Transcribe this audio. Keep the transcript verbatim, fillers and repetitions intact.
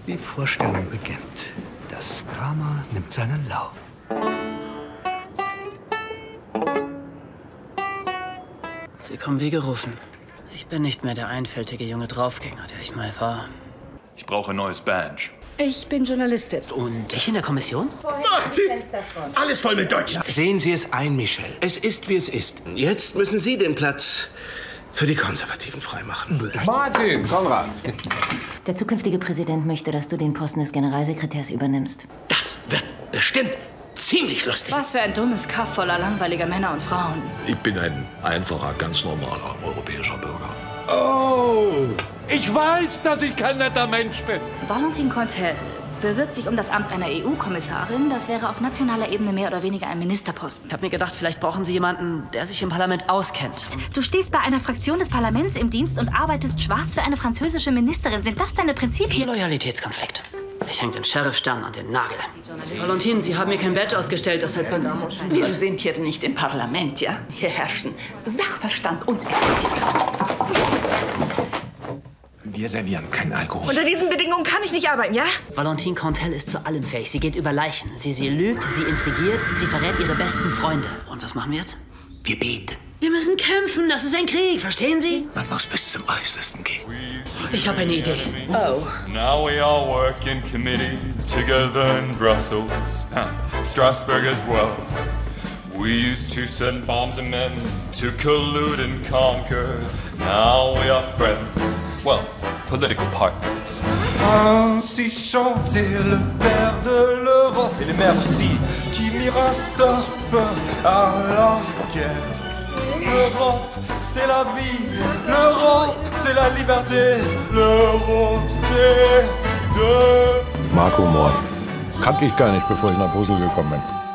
Die Vorstellung beginnt. Das Drama nimmt seinen Lauf. Sie kommen wie gerufen. Ich bin nicht mehr der einfältige junge Draufgänger, der ich mal war. Ich brauche ein neues Badge. Ich bin Journalistin. Und ich in der Kommission? Martin! Alles voll mit Deutsch. Sehen Sie es ein, Michel. Es ist, wie es ist. Jetzt müssen Sie den Platz für die Konservativen freimachen. Martin! Konrad! Der zukünftige Präsident möchte, dass du den Posten des Generalsekretärs übernimmst. Das wird bestimmt ziemlich lustig. Was für ein dummes Kaff voller langweiliger Männer und Frauen. Ich bin ein einfacher, ganz normaler europäischer Bürger. Oh! Ich weiß, dass ich kein netter Mensch bin. Valentin Contel bewirbt sich um das Amt einer E U-Kommissarin. Das wäre auf nationaler Ebene mehr oder weniger ein Ministerposten. Ich habe mir gedacht, vielleicht brauchen Sie jemanden, der sich im Parlament auskennt. Du stehst bei einer Fraktion des Parlaments im Dienst und arbeitest schwarz für eine französische Ministerin. Sind das deine Prinzipien? Ihr Loyalitätskonflikt. Ich hänge den Sheriffstern an den Nagel. Valentin, Sie haben mir kein Badge ausgestellt, deshalb... Wir sind hier nicht im Parlament, ja? Hier herrschen Sachverstand und Effizienz. Wir servieren keinen Alkohol. Unter diesen Bedingungen kann ich nicht arbeiten, ja? Valentin Contel ist zu allem fähig. Sie geht über Leichen. Sie, sie lügt, sie intrigiert, sie verrät ihre besten Freunde. Und was machen wir jetzt? Wir beten. Wir müssen kämpfen. Das ist ein Krieg. Verstehen Sie? Man muss bis zum Äußersten gehen. Ich habe eine Idee. Oh. Now we all work in committees together in Brussels, huh. Strasbourg as well. We used to send bombs and men to collude and conquer. Now we are friends. Well, political partners. Ainsi chantait le père de l'Europe et les mères aussi qui m'ira stop à la guerre. L'Europe, c'est la vie. L'Europe, c'est la liberté. L'Europe, c'est de... Marco Mord. Kannte ich gar nicht, bevor ich nach Brüssel gekommen bin.